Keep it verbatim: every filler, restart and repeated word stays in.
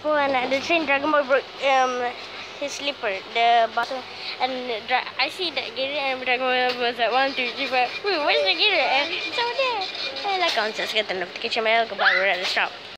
Oh, and at the train, Dragon Ball broke um his slipper, the bottom, and dra- I see that Gary and Dragon Ball was like one, two, three, four. Wait, where's the Gary? And it's over there. And like, I'm just get the notification mail. Goodbye. We're at the shop.